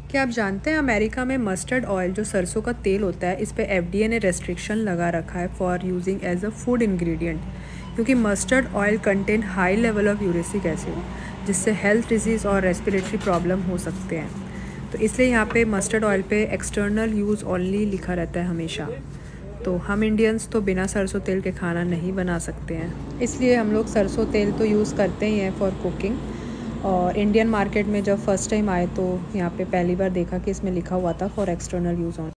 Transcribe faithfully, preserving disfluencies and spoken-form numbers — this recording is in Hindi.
क्या आप जानते हैं अमेरिका में मस्टर्ड ऑयल जो सरसों का तेल होता है इस पे एफडीए ने रेस्ट्रिक्शन लगा रखा है for using as a food ingredient, क्योंकि mustard oil contain high level of uric acid जिससे हेल्थ डिजीज़ और रेस्पिरेटरी प्रॉब्लम हो सकते हैं। तो इसलिए यहाँ पे मस्टर्ड ऑयल पे एक्सटर्नल यूज़ ओनली लिखा रहता है हमेशा। तो हम इंडियंस तो बिना सरसों तेल के खाना नहीं बना सकते हैं, इसलिए हम लोग सरसों तेल तो यूज़ करते ही हैं फॉर कुकिंग। और इंडियन मार्केट में जब फर्स्ट टाइम आए तो यहाँ पे पहली बार देखा कि इसमें लिखा हुआ था फॉर एक्सटर्नल यूज़ ऑन।